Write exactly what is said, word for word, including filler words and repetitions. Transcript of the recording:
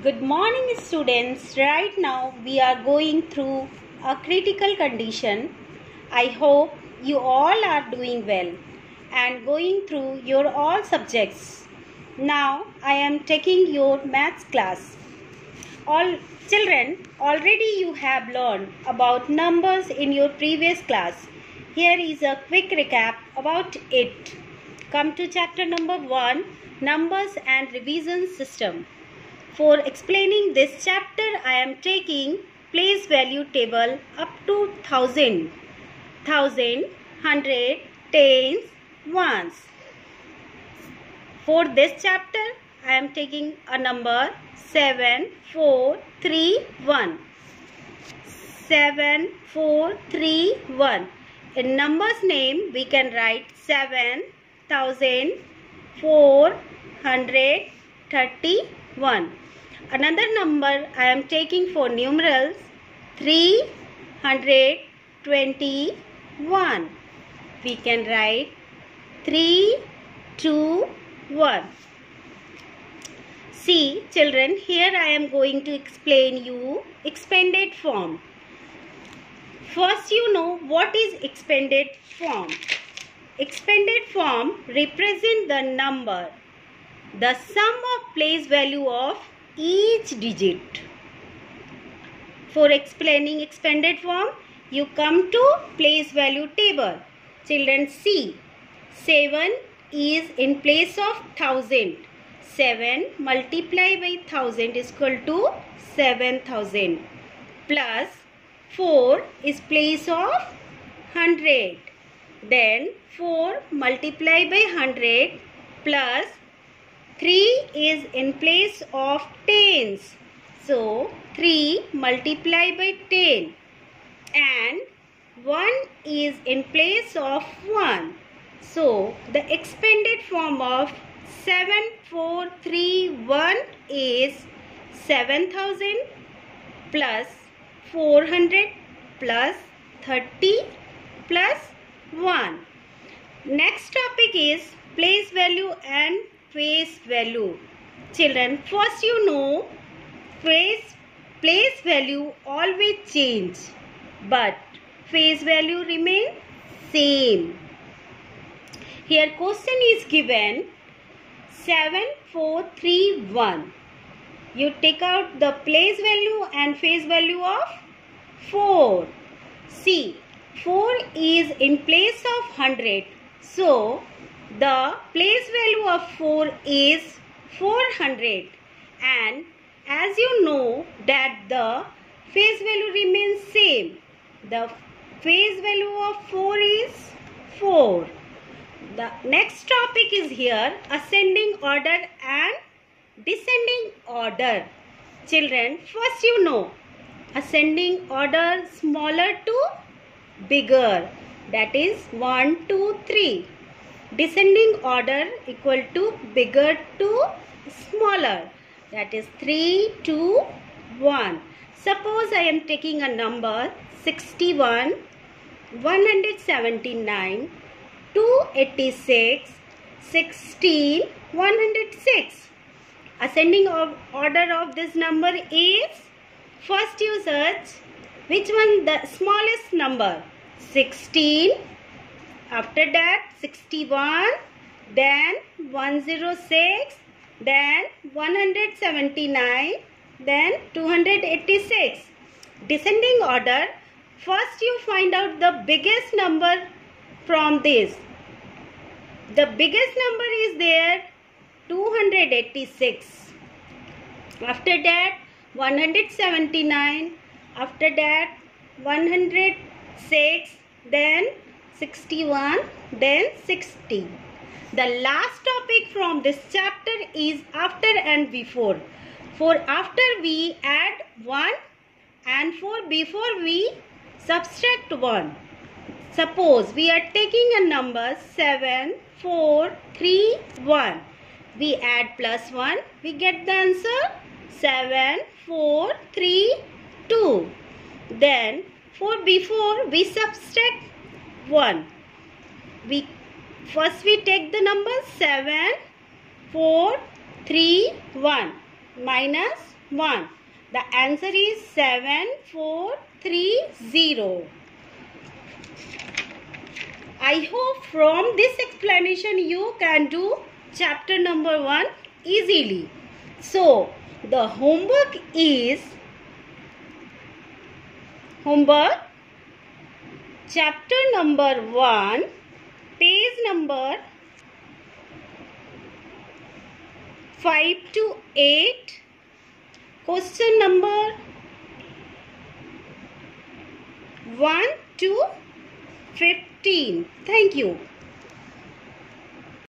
Good morning students. Right now we are going through a critical condition. I hope you all are doing well and going through your all subjects. Now I am taking your maths class. All children, already you have learned about numbers in your previous class. Here is a quick recap about it. Come to chapter number one, Numbers and Revision System. For explaining this chapter, I am taking place value table up to thousand, thousand, hundred, tens, ones. For this chapter, I am taking a number seven, four, three, one. seven, four, three, one. In numbers name, we can write seven thousand four hundred thirty-one. Another number I am taking for numerals three hundred twenty-one. We can write three, two, one. See children, here I am going to explain you expanded form. First you know what is expanded form. Expanded form represent the number, the sum of place value of each digit. For explaining expanded form, you come to place value table. Children see, seven is in place of thousand. seven multiplied by one thousand is equal to seven thousand. Plus four is place of one hundred. Then four multiplied by one hundred plus three is in place of tens. So three multiplied by ten. And one is in place of one. So the expanded form of seven four three one is seven thousand plus four hundred plus thirty plus one. Next topic is place value and face value. Children, first you know face place value always change, but face value remain same. Here question is given seven four three one. You take out the place value and face value of four. See, four is in place of one hundred. So the place value of four is four hundred, and as you know that the face value remains same, the face value of four is four. The next topic is here ascending order and descending order. Children, first you know ascending order smaller to bigger, that is one, two, three. Descending order equal to bigger to smaller, that is three, two, one. Suppose I am taking a number sixty-one, one hundred seventy-nine, two hundred eighty-six, sixteen, one hundred six. Ascending order of this number is, first you search which one the smallest number, sixteen. After that sixty-one, then one hundred six, then one hundred seventy-nine, then two hundred eighty-six. Descending order, first you find out the biggest number from this. The biggest number is there, two hundred eighty-six. After that one hundred seventy-nine, after that one hundred six, then sixty-one, then sixty. The last topic from this chapter is after and before. For after we add one, and for before we subtract one. Suppose we are taking a number seven four three one. We add plus one, we get the answer seven four three two. Then for before we subtract one. We first we take the number seven four three one minus one. The answer is seven four three zero. I hope from this explanation you can do chapter number one easily. So, the homework is homework chapter number one, page number five to eight, question number one to fifteen. Thank you.